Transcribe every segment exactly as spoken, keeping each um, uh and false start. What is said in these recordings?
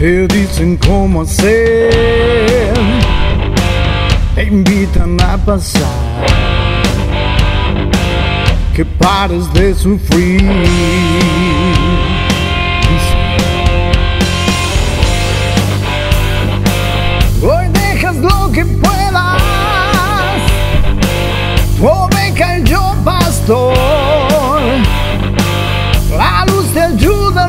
te dicen cómo hacer, te invitan a pasar, que pares de sufrir. Hoy dejas lo que puedas, tu oveja y yo pastor, la luz te ayuda.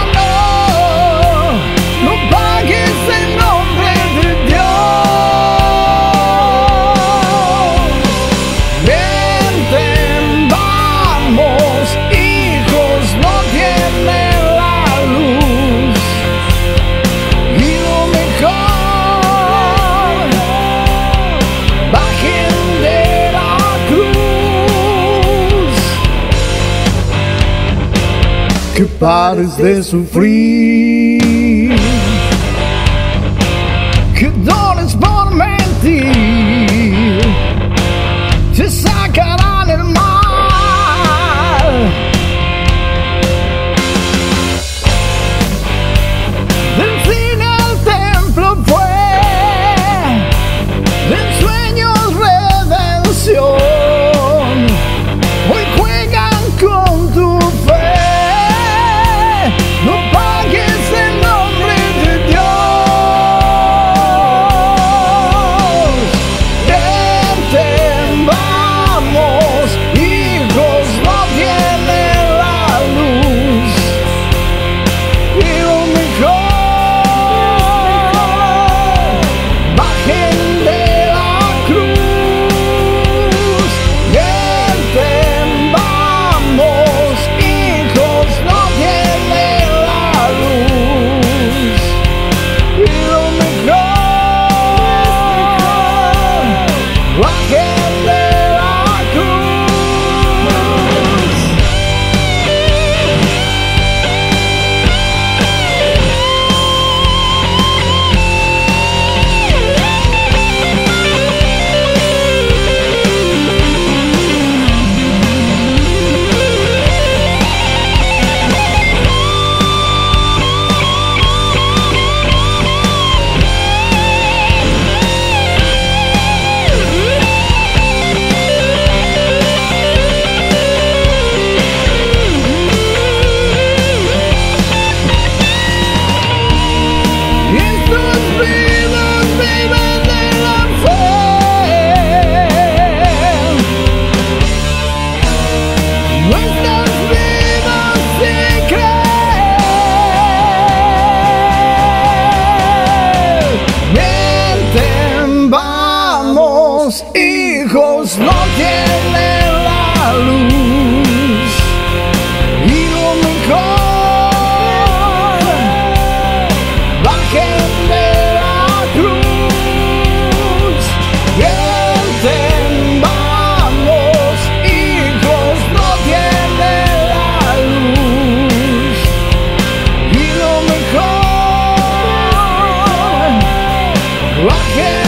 Que pares de sufrir, que dores por mentir, te sacarán el mal. Del cine al templo fue, de sueños redención, hoy juegan con tu fe. Hijos no tienen la luz y lo mejor, bajen de la cruz, griten vamos, hijos no tienen la luz y lo mejor, bajen.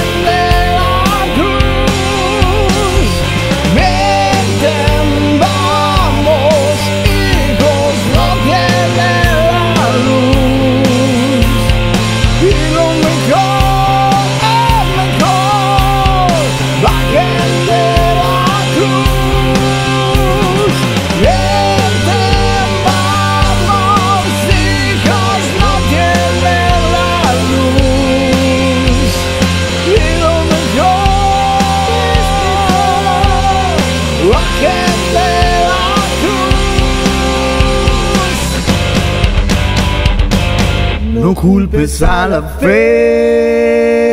No culpes a la fe,